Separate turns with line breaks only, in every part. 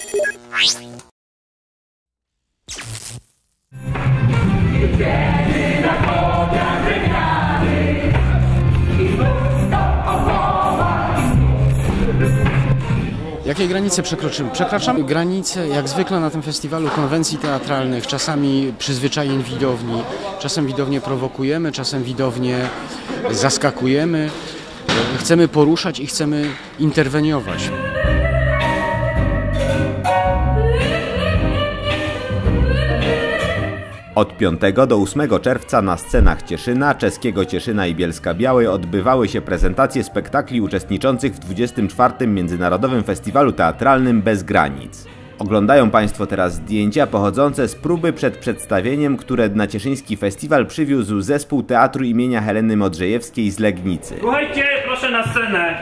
Jakie granice przekroczymy? Przekraczamy granice, jak zwykle na tym festiwalu, konwencji teatralnych, czasami przyzwyczajeń widowni, czasem widownię prowokujemy, czasem widownię zaskakujemy. Chcemy poruszać i chcemy interweniować.
Od 5 do 8 czerwca na scenach Cieszyna, czeskiego Cieszyna i Bielska-Białej odbywały się prezentacje spektakli uczestniczących w 24. Międzynarodowym Festiwalu Teatralnym Bez Granic. Oglądają Państwo teraz zdjęcia pochodzące z próby przed przedstawieniem, które na cieszyński festiwal przywiózł zespół Teatru imienia Heleny Modrzejewskiej z Legnicy.
Słuchajcie, proszę na scenę.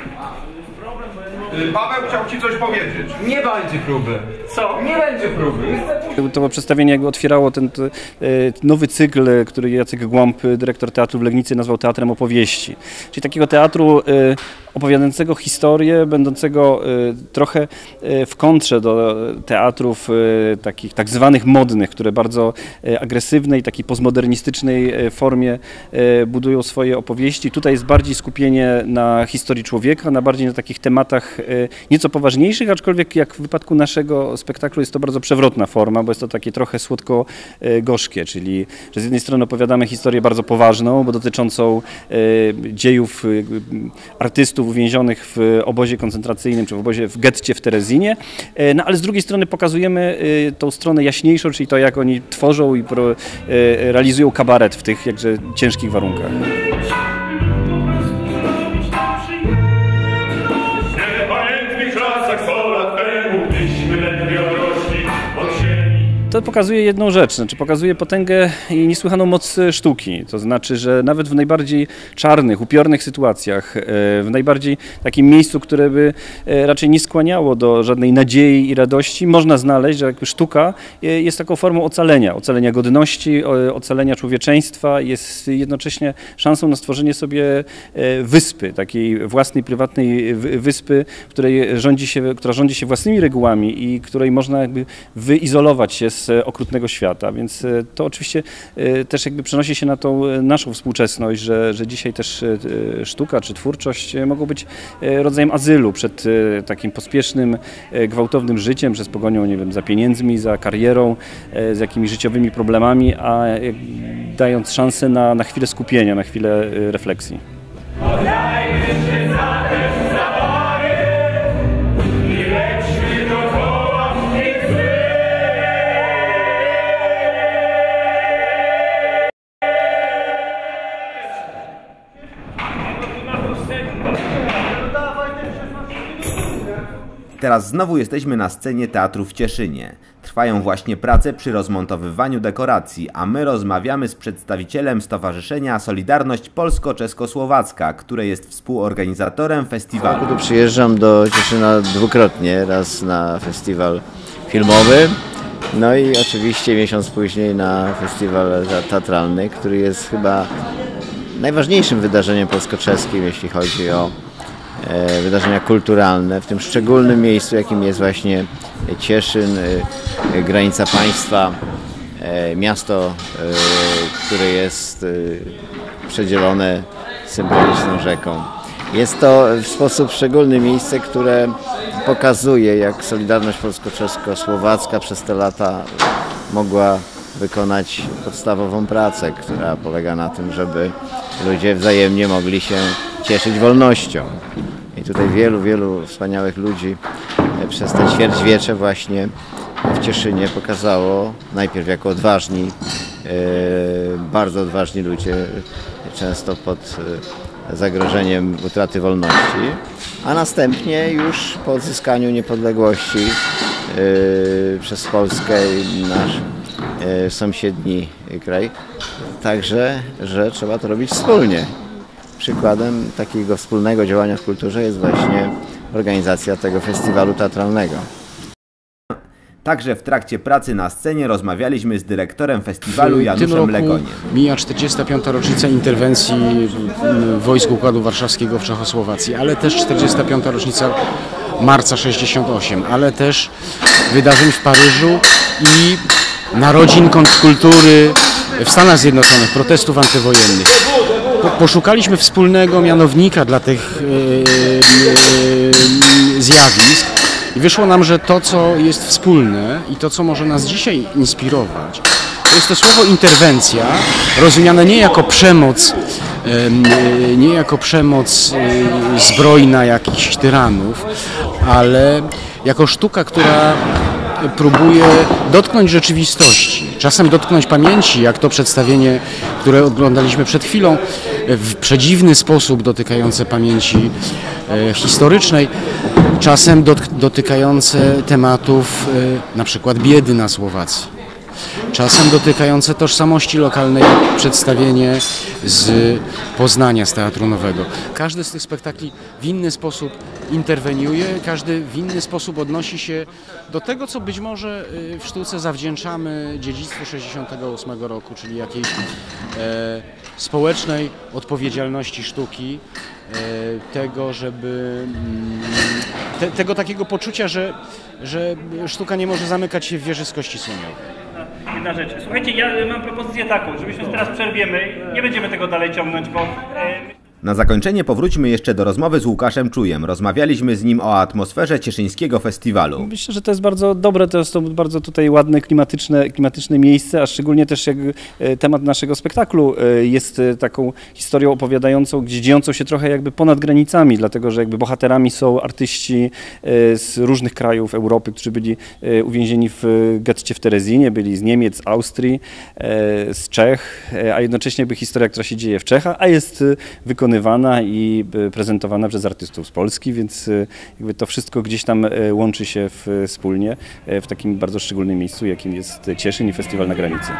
Paweł chciał Ci coś powiedzieć.
Nie będzie próby.
Co?
Nie będzie próby.
To przedstawienie jakby otwierało ten nowy cykl, który Jacek Głąb, dyrektor teatru w Legnicy, nazwał Teatrem Opowieści. Czyli takiego teatru opowiadającego historię, będącego trochę w kontrze do teatrów takich tak zwanych modnych, które bardzo agresywnej, takiej postmodernistycznej formie budują swoje opowieści. Tutaj jest bardziej skupienie na historii człowieka, bardziej na takich tematach nieco poważniejszych, aczkolwiek jak w wypadku naszego spektaklu jest to bardzo przewrotna forma, bo jest to takie trochę słodko-gorzkie, czyli że z jednej strony opowiadamy historię bardzo poważną, bo dotyczącą dziejów artystów uwięzionych w obozie koncentracyjnym, czy w getcie w Terezinie, no ale z drugiej strony pokazujemy tą stronę jaśniejszą, czyli to, jak oni tworzą i realizują kabaret w tych jakże ciężkich warunkach. To pokazuje jedną rzecz, znaczy pokazuje potęgę i niesłychaną moc sztuki. To znaczy, że nawet w najbardziej czarnych, upiornych sytuacjach, w najbardziej takim miejscu, które by raczej nie skłaniało do żadnej nadziei i radości, można znaleźć, że jakby sztuka jest taką formą ocalenia godności, ocalenia człowieczeństwa, jest jednocześnie szansą na stworzenie sobie wyspy, takiej własnej, prywatnej wyspy, która rządzi się własnymi regułami i której można jakby wyizolować się z okrutnego świata, więc to oczywiście też jakby przenosi się na tą naszą współczesność, że dzisiaj też sztuka czy twórczość mogą być rodzajem azylu przed takim pospiesznym, gwałtownym życiem, przez pogonią, nie wiem, za pieniędzmi, za karierą, z jakimiś życiowymi problemami, a dając szansę na chwilę skupienia, na chwilę refleksji.
Teraz znowu jesteśmy na scenie teatru w Cieszynie. Trwają właśnie prace przy rozmontowywaniu dekoracji, a my rozmawiamy z przedstawicielem Stowarzyszenia Solidarność Polsko-Czeskosłowacka, które jest współorganizatorem festiwalu.
Tu przyjeżdżam do Cieszyna dwukrotnie, raz na festiwal filmowy, no i oczywiście miesiąc później na festiwal teatralny, który jest chyba najważniejszym wydarzeniem polsko-czeskim, jeśli chodzi o wydarzenia kulturalne w tym szczególnym miejscu, jakim jest właśnie Cieszyn, granica państwa, miasto, które jest przedzielone symboliczną rzeką. Jest to w sposób szczególny miejsce, które pokazuje, jak Solidarność Polsko-Czeskosłowacka przez te lata mogła wykonać podstawową pracę, która polega na tym, żeby ludzie wzajemnie mogli się cieszyć wolnością. I tutaj wielu wspaniałych ludzi przez te ćwierćwiecze właśnie w Cieszynie pokazało, najpierw jako odważni, bardzo odważni ludzie, często pod zagrożeniem utraty wolności, a następnie już po odzyskaniu niepodległości przez Polskę i nasz sąsiedni kraj, także, że trzeba to robić wspólnie. Przykładem takiego wspólnego działania w kulturze jest właśnie organizacja tego festiwalu teatralnego.
Także w trakcie pracy na scenie rozmawialiśmy z dyrektorem festiwalu Januszem Legoniem.
Mija 45. rocznica interwencji wojsk Układu Warszawskiego w Czechosłowacji, ale też 45. rocznica marca 68, ale też wydarzeń w Paryżu i narodzin kontrkultury w Stanach Zjednoczonych, protestów antywojennych. Poszukaliśmy wspólnego mianownika dla tych zjawisk i wyszło nam, że to, co jest wspólne i to, co może nas dzisiaj inspirować, to jest to słowo interwencja, rozumiane nie jako przemoc, zbrojna jakichś tyranów, ale jako sztuka, która próbuje dotknąć rzeczywistości, czasem dotknąć pamięci, jak to przedstawienie, które oglądaliśmy przed chwilą, w przedziwny sposób dotykające pamięci historycznej, czasem dotykające tematów na przykład biedy na Słowacji. Czasem dotykające tożsamości lokalnej, przedstawienie z Poznania, z Teatru Nowego. Każdy z tych spektakli w inny sposób interweniuje, każdy w inny sposób odnosi się do tego, co być może w sztuce zawdzięczamy dziedzictwu 68 roku, czyli jakiejś społecznej odpowiedzialności sztuki, tego, żeby tego takiego poczucia, że sztuka nie może zamykać się w wieży z kości słoniowej.
Jedna rzecz. Słuchajcie, ja mam propozycję taką, żebyśmy teraz przerwiemy, nie będziemy tego dalej ciągnąć, bo...
Na zakończenie powróćmy jeszcze do rozmowy z Łukaszem Czujem. Rozmawialiśmy z nim o atmosferze cieszyńskiego festiwalu.
Myślę, że to jest bardzo dobre, to jest to bardzo tutaj ładne, klimatyczne miejsce, a szczególnie też jak temat naszego spektaklu jest taką historią opowiadającą, gdzie dziejącą się trochę jakby ponad granicami, dlatego że jakby bohaterami są artyści z różnych krajów Europy, którzy byli uwięzieni w getcie w Terezinie, byli z Niemiec, z Austrii, z Czech, a jednocześnie jakby historia, która się dzieje w Czechach, a jest wykonywana i prezentowana przez artystów z Polski, więc jakby to wszystko gdzieś tam łączy się wspólnie w takim bardzo szczególnym miejscu, jakim jest Cieszyn i Festiwal na Granicy.